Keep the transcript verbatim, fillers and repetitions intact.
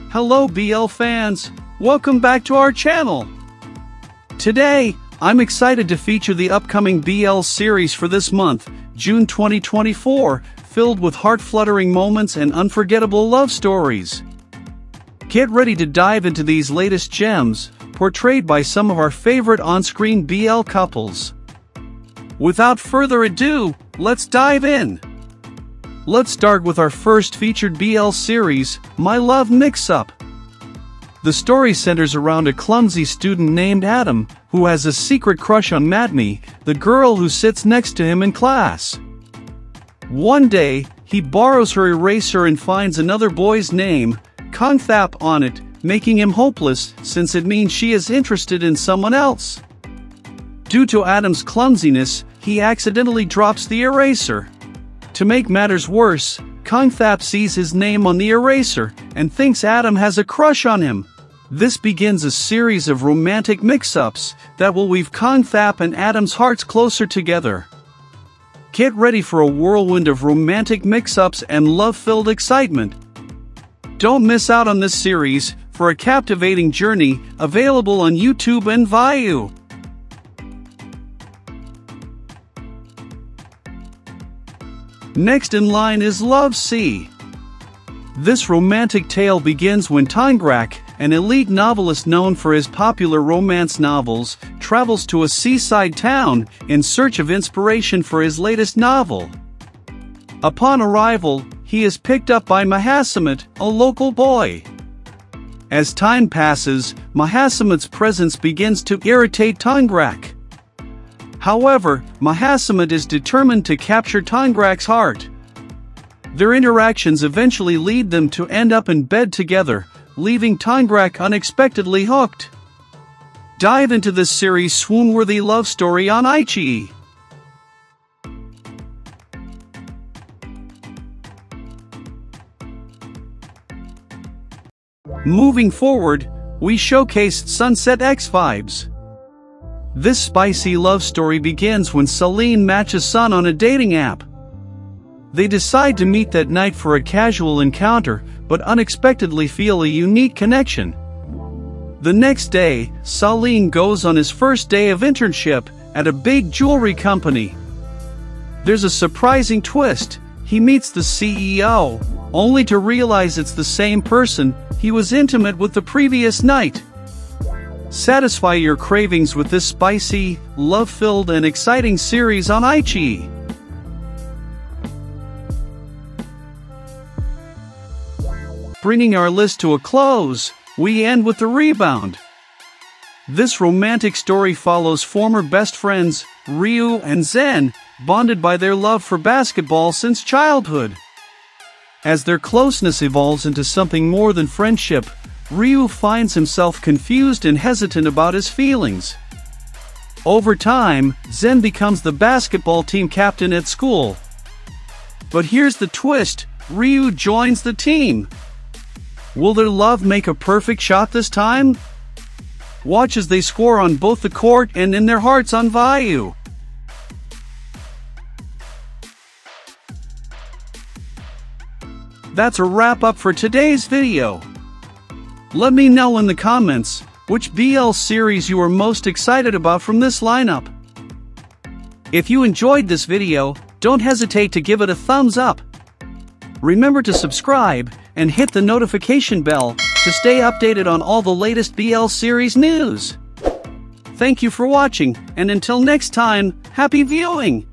Hello B L fans, welcome back to our channel. Today, I'm excited to feature the upcoming B L series for this month, June twenty twenty-four, filled with heart-fluttering moments and unforgettable love stories. Get ready to dive into these latest gems, portrayed by some of our favorite on-screen B L couples. Without further ado, let's dive in. Let's start with our first featured B L series, My Love Mix-Up. The story centers around a clumsy student named Adam, who has a secret crush on Madmi, the girl who sits next to him in class. One day, he borrows her eraser and finds another boy's name, Kangthap, on it, making him hopeless since it means she is interested in someone else. Due to Adam's clumsiness, he accidentally drops the eraser. To make matters worse, Kangthap sees his name on the eraser and thinks Adam has a crush on him. This begins a series of romantic mix-ups that will weave Kangthap and Adam's hearts closer together. Get ready for a whirlwind of romantic mix-ups and love-filled excitement. Don't miss out on this series for a captivating journey available on YouTube and Viu. Next in line is Love Sea. This romantic tale begins when Tangrak, an elite novelist known for his popular romance novels, travels to a seaside town in search of inspiration for his latest novel. Upon arrival, he is picked up by Mahasamat, a local boy. As time passes, Mahasamat's presence begins to irritate Tangrak. However, Mahasamat is determined to capture Tangrak's heart. Their interactions eventually lead them to end up in bed together, leaving Tangrak unexpectedly hooked. Dive into this series' swoon-worthy love story on iQIYI. Moving forward, we showcased Sunset X vibes. This spicy love story begins when Celine matches Sun on a dating app. They decide to meet that night for a casual encounter, but unexpectedly feel a unique connection. The next day, Celine goes on his first day of internship at a big jewelry company. There's a surprising twist. He meets the C E O, only to realize it's the same person he was intimate with the previous night. Satisfy your cravings with this spicy, love-filled and exciting series on iQIYI. Bringing our list to a close, we end with The Rebound. This romantic story follows former best friends, Ryu and Zen, bonded by their love for basketball since childhood. As their closeness evolves into something more than friendship, Ryu finds himself confused and hesitant about his feelings. Over time, Zen becomes the basketball team captain at school. But here's the twist, Ryu joins the team. Will their love make a perfect shot this time? Watch as they score on both the court and in their hearts on Viu. That's a wrap-up for today's video. Let me know in the comments which B L series you are most excited about from this lineup. If you enjoyed this video, don't hesitate to give it a thumbs up. Remember to subscribe and hit the notification bell to stay updated on all the latest B L series news. Thank you for watching, and until next time, happy viewing!